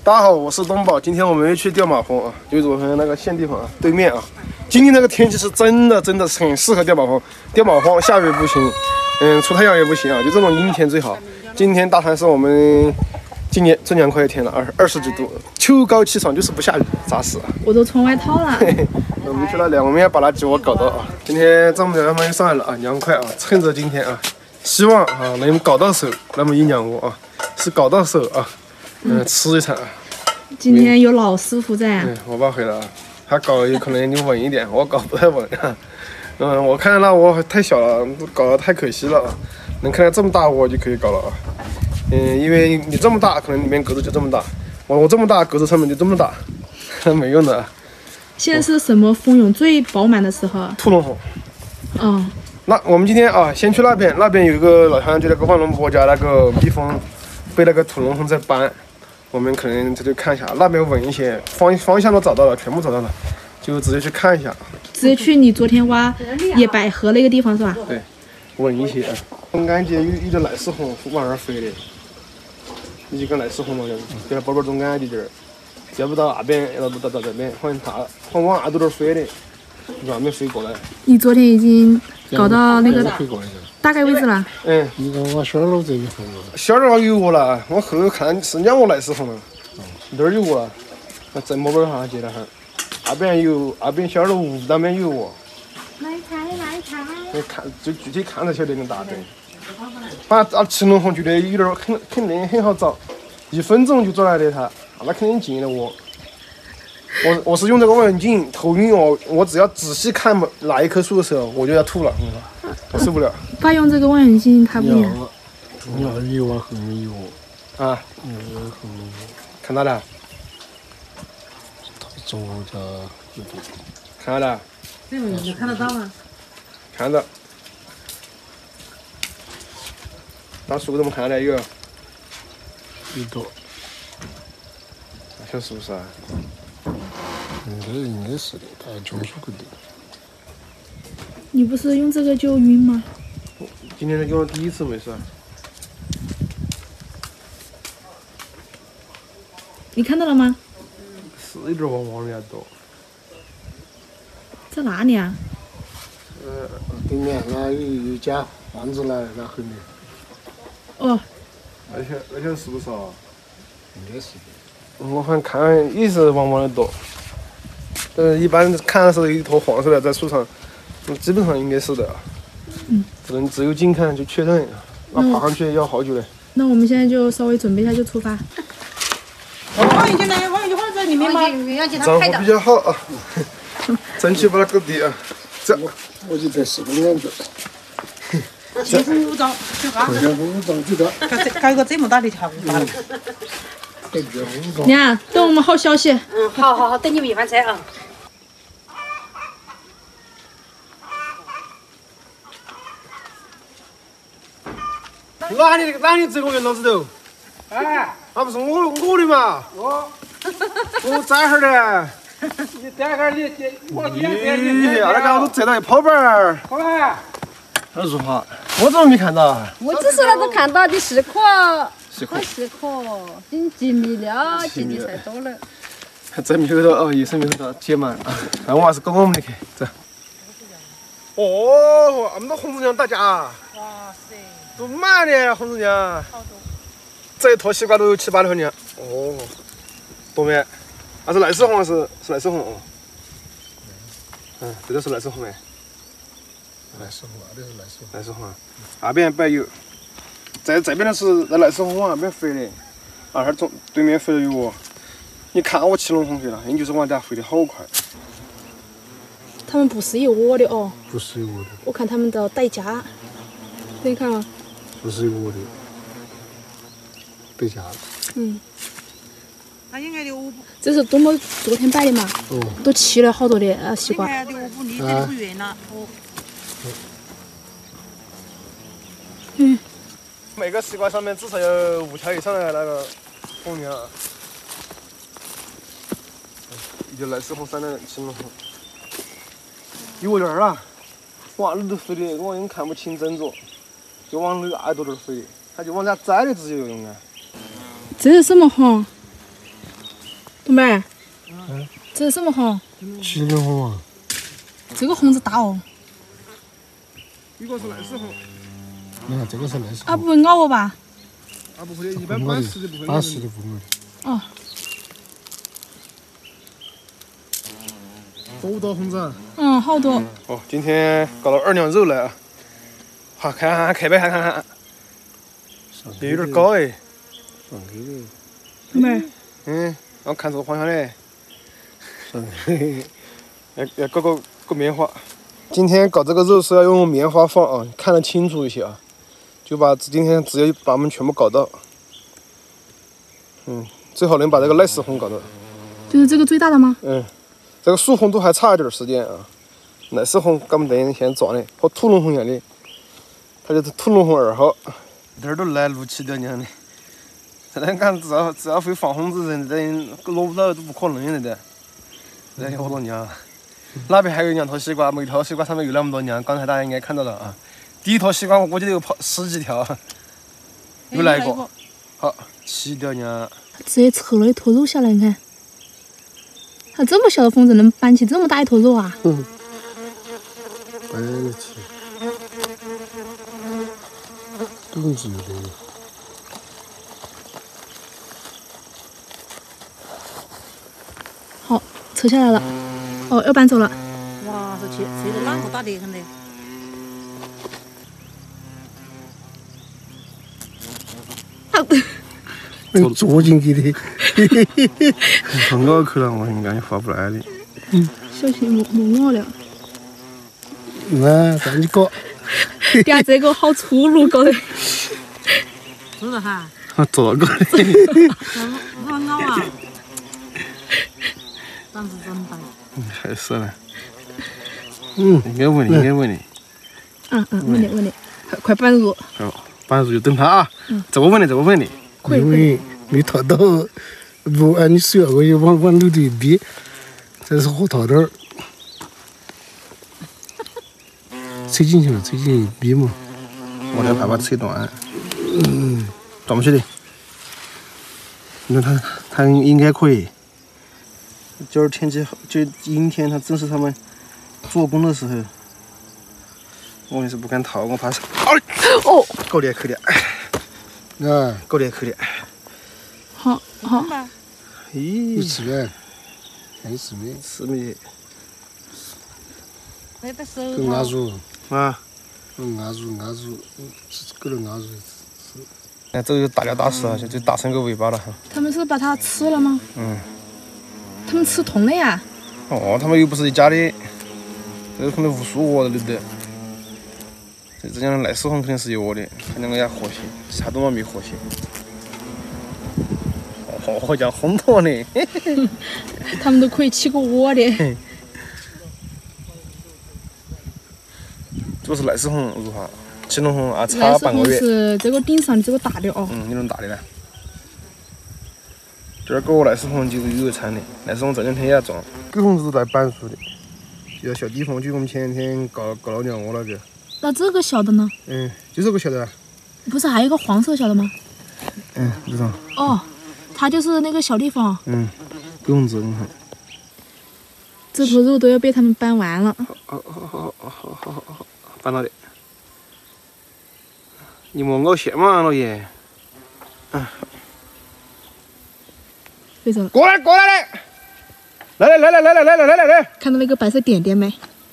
大家好，我是东宝。今天我们又去钓马蜂啊，就是我们那个现地方啊，对面啊。今天那个天气是真的是很适合钓马蜂。钓马蜂下雨不行，出太阳也不行啊，就这种阴天最好。今天大潭是我们今年最凉快的天了，20几度，秋高气爽，就是不下雨，咋死啊？ 我都穿外套了。 我们去那里，我们要把那鸡窝搞到啊。今天丈母娘他们又上来了啊，凉快啊，趁着今天啊，希望啊能搞到手那么1-2窝啊，是搞到手啊，吃一餐啊。 今天有老师傅在啊。 我爸回来了，他搞有可能有点稳一点，我搞不太稳啊。我看那窝太小了，搞得太可惜了。能看到这么大窝就可以搞了啊。因为你这么大，可能里面格子就这么大，我这么大格子上面就这么大，没用的。 现在是什么蜂蛹最饱满的时候？ 兔笼蜂。 嗯。 那我们今天啊，先去那边有一个好像就那个万龙伯家那个蜜蜂被那个土笼蜂在搬。我们可能这就看一下，那边稳一些，方向都找到了，全部找到了，就直接去看一下。 直接去你昨天挖野百合那个地方是吧？ 对，稳一些。中间就有只赖丝蜂往那儿飞的，有几个赖丝蜂嘛，给它包包中间的点儿，接不到那边，要不到这边，好像它往那头飞的，往没飞过来。 你昨天已经搞到那个大概位置了？ 你看我小楼这边飞过，小楼有窝了，我后头看是2窝赖丝蜂了，那儿有窝了，那正摸板上接了哈，那边小楼那边有窝。来看。你看就具体看着晓得那大的。把青龙蜂觉得有点肯定很好找，1分钟就找来的它，那肯定进了窝。我是用这个望远镜头晕哦，我只要仔细看哪一棵树的时候，我就要吐了，我受不了。 爸用这个望远镜，它不一样。 你要有往后面有啊， 后面看到了？ 它中间有点。 看到了？ 你看得到吗？ 看到。那树怎么看到有？ 有多。 小是不是啊？ 应该是的，它中树个的。 你不是用这个就晕吗？ 今天用了第1次没事。 你看到了吗？ 是有点往里多。 在哪里啊？ 对面那有家房子了，那后面。 哦。 那些是不是啊？ 应该是的。 我好像看也是往里多。一般看的时候有一坨黄色的在树上，基本上应该是的。只有近看就确认，那爬上去要好久嘞。 那我们现在就稍微准备一下就出发。 望远镜呢？望远镜放在里面吗？ 掌握比较好啊，争取把它搞低啊。这我就在10公里左右。 前后5张，搞一个这么大的条大的。 娘，等我们好消息。 好，等你们一番菜啊。 哪里这个人老子头？那不是我的嘛？我摘哈的。 你点个我那个我都摘到一泡板儿。 好嘞。 老实话，我怎么没看到？ 我只是那个看到的10颗 ，10颗 ，10颗，已经几米了，几米才多了。 在米后头哦，也是米后头接满啊。那我还是搞我们的去，走。哦，那么多红子娘大家。哇塞！ 都满的红子娘。好多。这一坨西瓜都有7、8头娘。哦，多没？那是赖丝蜂是赖丝蜂哦。这个是赖丝蜂没？ 赖丝蜂，那是赖丝蜂。 赖丝蜂，那边柏油，这边的是那赖丝蜂往那边飞的，那儿对面飞了有窝。你看我骑龙蜂飞了，你就是往家飞得好快。 他们不是一窝的哦。 不是一窝的。 我看他们的带夹，可以看啊。 不是一窝的。带夹。 那应该的我。 这是多么昨天摆的嘛？都齐了好多的西瓜。 应该的我不理解不远了。 每个西瓜上面至少有5条以上的那个蜂娘。就赖丝蜂3的青龙蜂。有窝点儿了，哇，那都飞的，我也看不清真着，就往那个耳朵这儿飞，它就往家摘的直接有用啊。 这是什么蜂？ 东妹儿，这是什么红？ 七里红啊， 这个红子大哦。 一个是赖丝红， 你看这个是赖丝啊， 红， 不会咬我吧？ 啊不会的，一般板石的不会。 板石的不会。 哦， 多大红子？ 嗯，好多。 哦，今天搞了2两肉来啊！好，看背看，也有点高哎。 上去的， 东妹儿， 嗯，我看这个方向嘞， 上去。 要搞个棉花。今天搞这个肉是要用棉花放啊，看得清楚一些啊，就把今天直接把它们全部搞到。最好能把这个赖丝红搞到。 就是这个最大的吗？ 这个树红都还差一点时间啊。赖丝红根本等先装的，和土龙红一样的，它就是土龙红2号。这儿都来6、7条娘的，这人看只要会放红子人，人落不到都不可能的。这有好多娘。那边还有2套西瓜，每套西瓜上面有那么多娘，刚才大家应该看到了啊。第一套西瓜我估计有跑10几条，又来一个，好7条娘。 直接扯了一坨肉下来，你看，它这么小的蜂子能搬起这么大一坨肉啊！ 摆得起，肚子有点。 好，扯下来了。哦，要搬走了。 哇，这切得啷个大得很嘞！ 能捉进去的。 很咬口了，我应该发不来的。 小心莫咬了。 那赶紧搞。 呀，这个好粗鲁搞的。 是的哈， 我做过的。 我咬啊，胆子真大。 还是了。应该问你。 问你，快搬入。 好，搬入就等他啊。这个问你。 因为没掏到，不按你手我就往漏斗一逼，这是好掏点儿。吹进去一逼嘛。 我来怕把扯断。装不起的。你看它应该可以。今儿天气好，就阴天，它正是他们做工的时候。我也是不敢掏，我怕是。 哦， 够点。 啊， 够点。 好。 咦， 有吃没？还有吃没？ 吃没？ 那个手够压住， 啊， 压住，够能压住。 哎，这个就大了大事了，就打成个尾巴了哈。 他们是把它吃了吗？他们吃痛了呀。 哦，他们又不是一家的，这个可能无数窝的得。这样赖丝红肯定是一窝的，他两个也和谐，其他都没和谐。好像烘托的。 他们都可以起个窝的。 这个是赖丝红如何？青龙红啊， 赖差丝红半个月。 是这个顶上的这个大的哦。 那种大的呢。这儿狗赖丝红就有产的，赖丝红这2天也要装。狗红是在板树的，要小地方，就我们前2天搞了2窝那个。 那这个小的呢？ 就这个小的啊。 不是还有一个黄色小的吗？ 这种。 哦，它就是那个小地方。 狗红子，你看。 这坨肉都要被他们搬完了。 好，搬到的。你莫咬线嘛，老爷。 飞走了。 过来！来！ 看到那个白色点点没？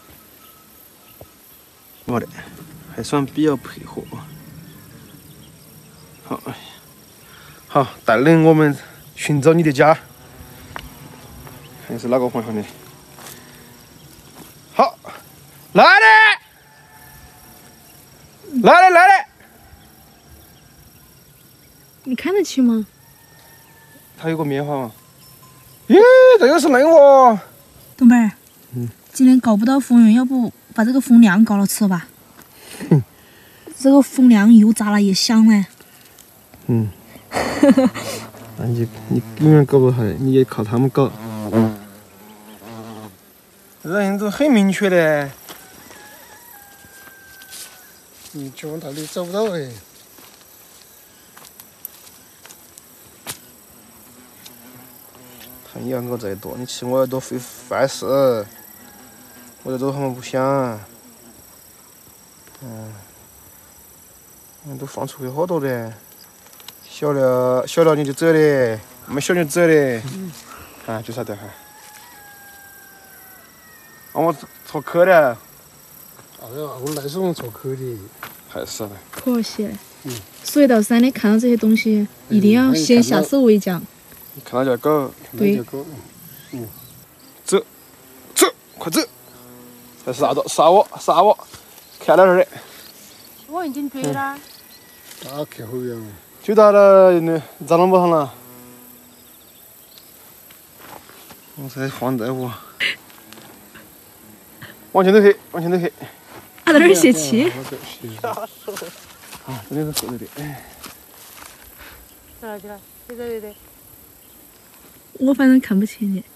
我的，还算比较配合。好，带领我们寻找你的家。看是哪个方向的？好，来的！ 你看得清吗？ 它有个棉花嘛。咦，这个是嫩窝。 东贝儿，今天搞不到蜂源，要不把这个蜂粮搞了吃吧？这个蜂粮油炸了也香嘞。 那你永远搞不好，你也靠他们搞。人都很明确的。 就往那里找不到哎。 看你要我再多，你吃我要多费饭事，我这都他妈不想。都放出去好多的，小料你就走的，没小就走的，就啥子哈。我戳口的。 我来是用戳口的。 还是的。 可惜了。所以到山里看到这些东西，一定要先下手为强。 看到条狗。 对。 走，快走！再杀我！看到这儿的。 我已经追了。 打开后边。 追到了，咋弄不上了？我在晃带我。往前头去。 他在那儿泄气。 这里是后头的。 对。 我反正看不清的。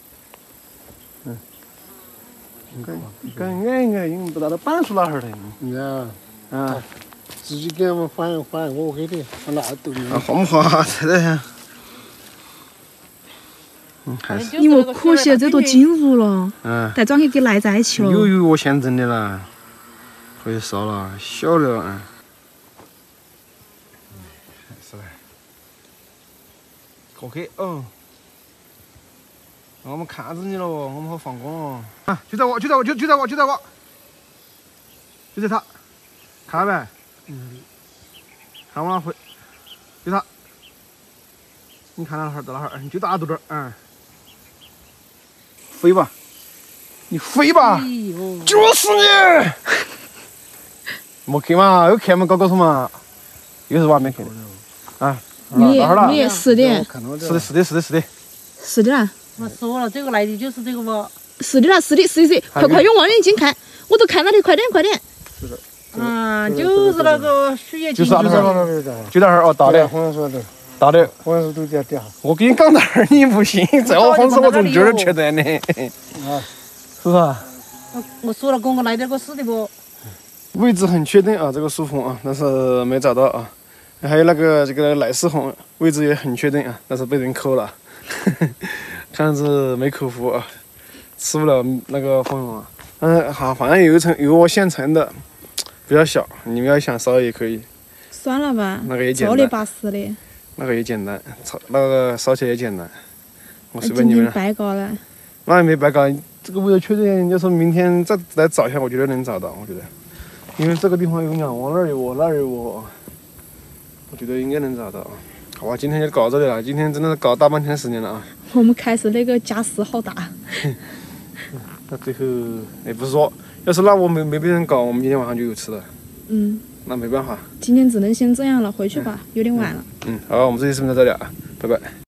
刚不知道板树哪哈儿的。 自己给我们反映，我给的，我哪都没有。 晃不晃？在这样。还是。 你莫可惜，这都进入了。再转给赖在一起了。 有我现整的啦，可以烧了，小了是嘞。OK 我们看着你了，我们好放工了。就在我，就在他，看到没？看我哪回？就他，你看到哪儿？你就打到这儿，飞吧，你飞吧，就是你！没去嘛，又看嘛，搞错嘛，又是娃没去的。 你是的。是的啦。 我说了，这个来的就是这个不？ 是的啦，是的，快用望远镜看，我都看到的，快点。 是的。 就是那个水液进去了。就那儿大的。大的。 黄树都在底下。 我给你讲那儿，你不信，在我黄树我从这儿确认的。是不是？ 我说了，给我来点个死的不？ 位置很确定这个树缝但是没找到还有这个赖丝红位置也很确定但是被人抠了。看样子没口福吃不了那个蜂蛹好，反正有我现成的，比较小，你们要想烧也可以。 算了吧， 那个也简单， 做的巴适的。 那个也简单，那个烧起来也简单。我随便你们了。 白搞了。 那也没白搞，这个位置确定，人家说明天再来找一下，我觉得能找到，我觉得，因为这个地方有两窝，那儿有窝，那儿有窝，我觉得应该能找到。好吧，今天就搞这里了。今天真的是搞大半天时间了我们开始那个架势好大。 那最后也不是说，要是那我没被人搞，我们今天晚上就有吃的。那没办法。 今天只能先这样了，回去吧，有点晚了。 好，我们这期视频到这里拜拜。